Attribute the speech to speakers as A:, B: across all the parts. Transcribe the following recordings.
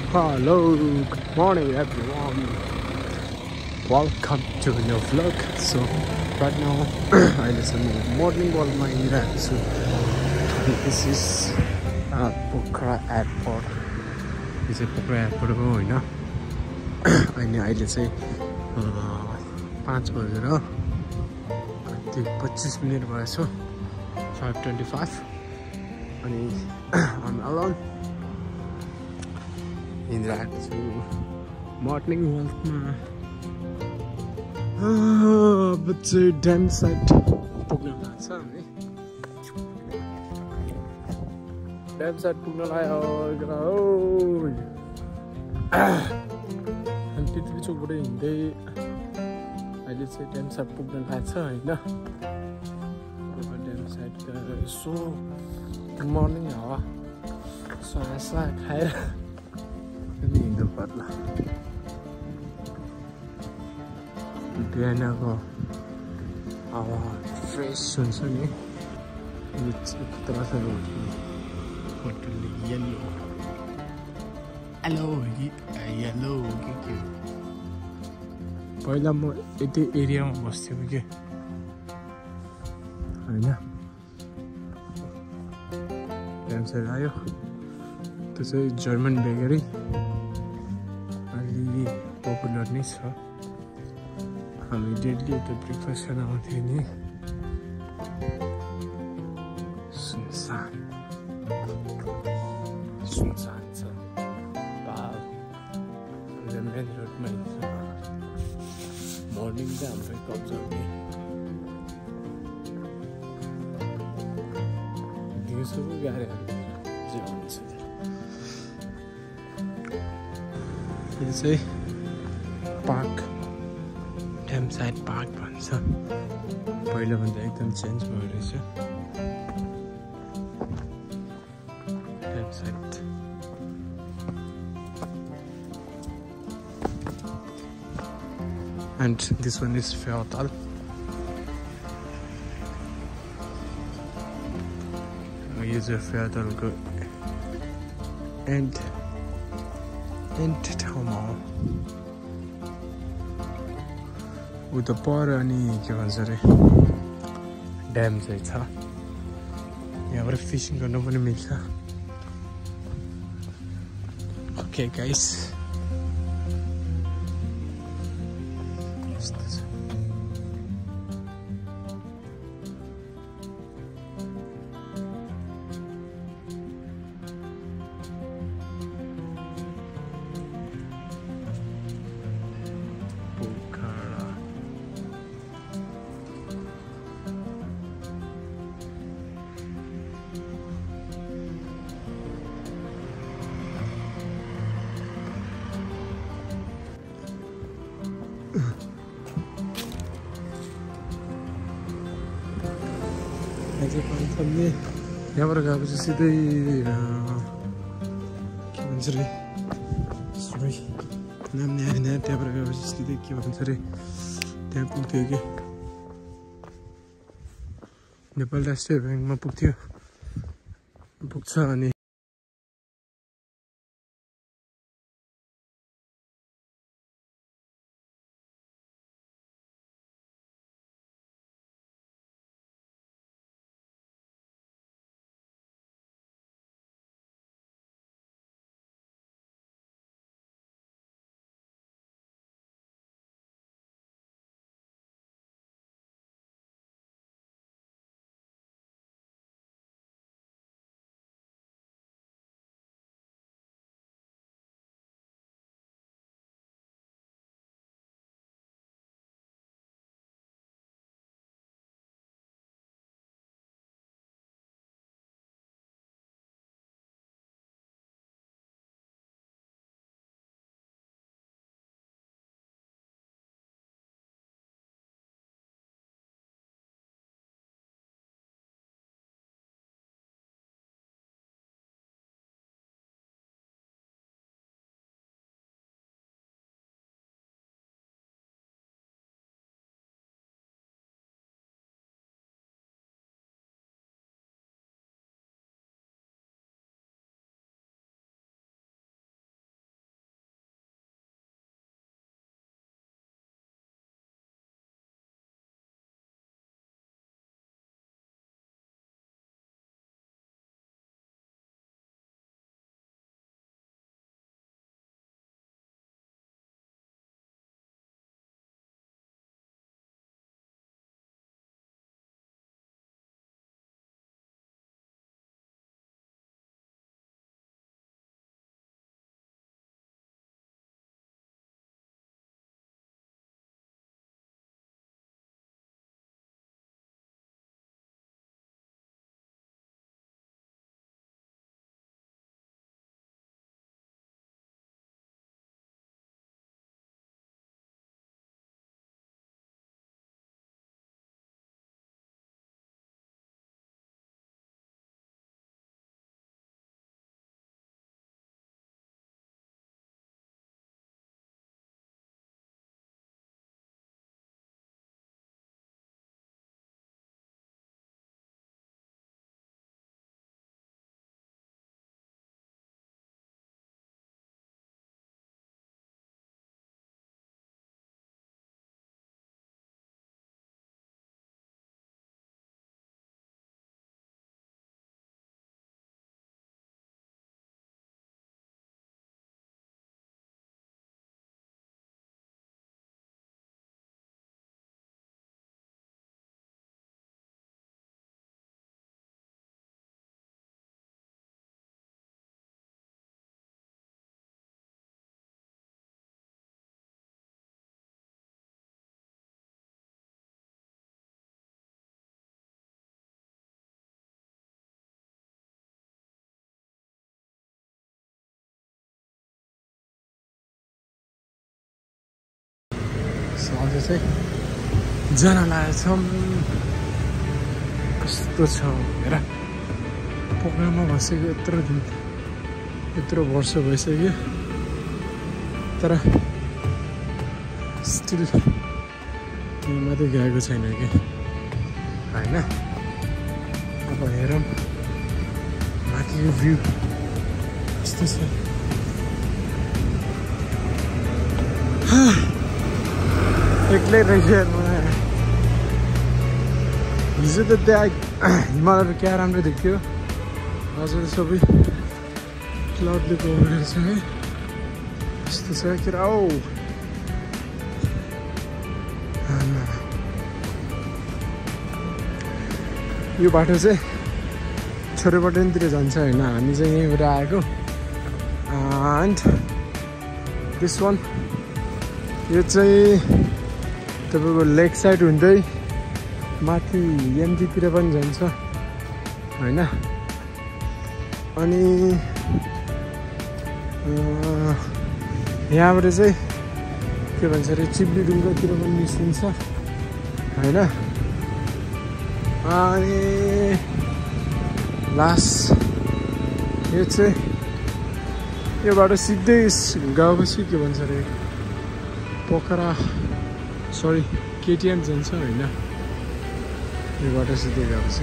A: Hello, good morning everyone. Welcome to a new vlog. So right now I listen to morning walk my so this is Pokhara airport. This is Pokhara airport हो हैन अनि अहिले चाहिँ 5 बजेर 25 minute भएछ 5:25 अनि I'm alone in that morning walk but dam side पुग्न लाग्छ हामी dam side पुग्न लाग्यो हामी त्यति चोकबाट हिँड्दै अहिले चाहिँ dam side पुग्न लाग्छ हैन dam side यसो मर्निङ हावा सासा खाएर हिँड्नु पर्ला बिहानको हावा फ्रेस हुन्छ नि यो तरह होटल येलो येलो के पहिला म यति एरियामा बस्थ्यो के हैन ड्यामसाइड आयो त्यो चाहिँ जर्मन बेकरी अलि पपुलर नै छ हामी डेली यता ब्रेकफास्ट गर्न आउँथ्यो नि सुनसान छ मेन रोडमा मर्निङ चाहिँ हाम्रो कब्जा हुने दिउँसोको गाडीहरू जे हुन्छ यो चाहिँ पार्क ड्याम साइड पार्क भन्छ पहिलाभन्दा एकदम चेन्ज भयो रहेछ dam side and this one is Feodal. We use a Feodal go and ठाउँमा उता पर अनि के भन्छ अरे ड्याम चाहिँ छ यहाँबाट फिसिङ गर्न पनि मिल्छ ओके गाइस यहाँबाट गएपछि सिधै के भन्छ अरे सबै नाम नि आएन त्यहाँबाट गएपछि सिधै के भन्छ अरे त्यहाँ पुग्थ्यो कि नेपाल राष्ट्रिय ब्याङ्कमा पुग्छ अनि आज चाहिँ जान लागेछौँ कस्तो छ हेर पोखरामा बसेको यत्रो वर्ष भइसक्यो तर स्टिल केहीमा चाहिँ गएको छैन कि होइन अब हेरौँ माथिको भ्यू कस्तो छ एक्लै रहेछ हिजो त त्यहाँ हिमालहरू क्या राम्रो देख्थ्यो आज त सबै क्लाउडले कभर छ है यस्तो छ के औ यो बाटो चाहिँ छोरोपट्टितिर जान्छ होइन हामी चाहिँ यहीँबाट आएको एन्ड दिस वान यो चाहिँ तपाईँको लेक साइड हुँदै माथि एमजीतिर पनि जान्छ होइन अनि यहाँबाट चाहिँ के भन्छ अरे चिप्लीडुङ्गातिर पनि निस्किन्छ होइन अनि लास्ट यो चाहिँ यो बाटो सिधै गएपछि के भन्छ अरे पोखरा सरी केटिएम जान्छ होइन यो बाटो सिधै गएपछि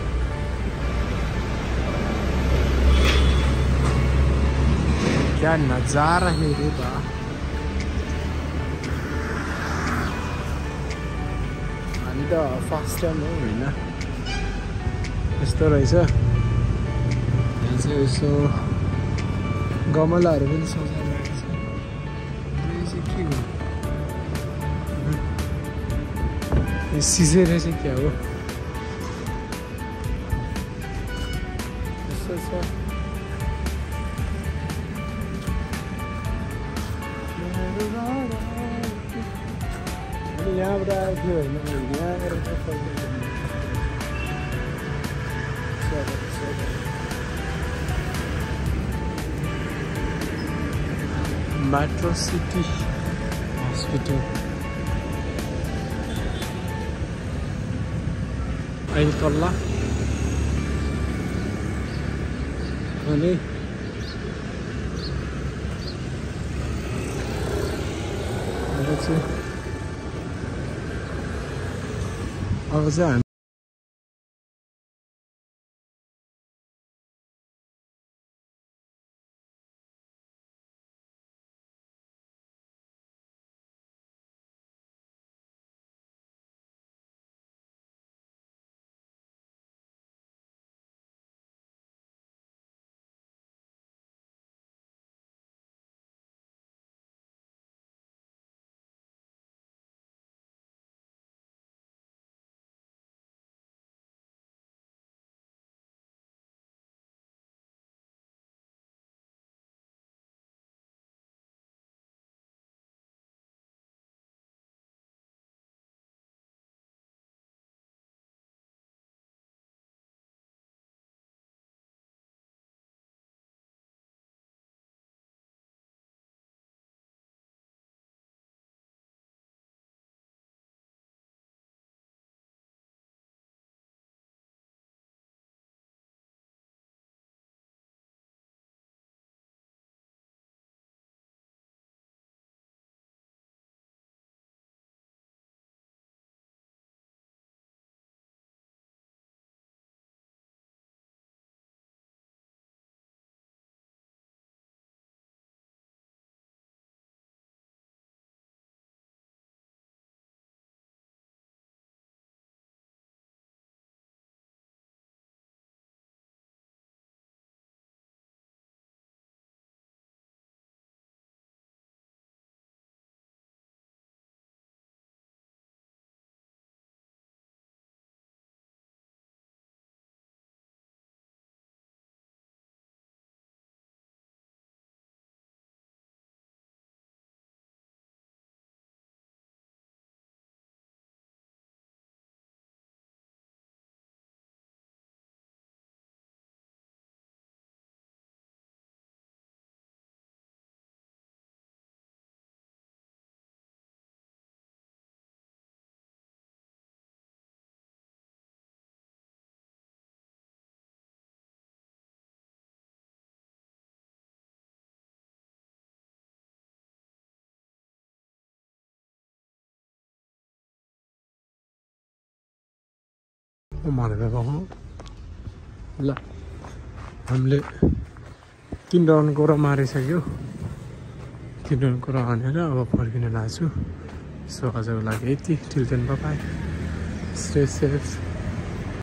A: क्या नजारा है रे बा हामी त फर्स्ट टाइम हो होइन यस्तो रहेछ यहाँ चाहिँ यसो गमलाहरू पनि सजाएर राखेको छ यो चाहिँ के हो यो सिजेर चाहिँ क्या हो यस्तो छ अनि यहाँबाट आएको थियो होइन यहाँ आएर मेट्रो सिटी हस्पिटल अहिले तल्ला अनि अब चाहिँ भनेर गएको ल हामीले 3 राउन्ड गोरा मारिसक्यो 3 राउन्ड गोरा हानेर अब फर्किन लाग्छु सो आजको लागि यति till then bye bye stay safe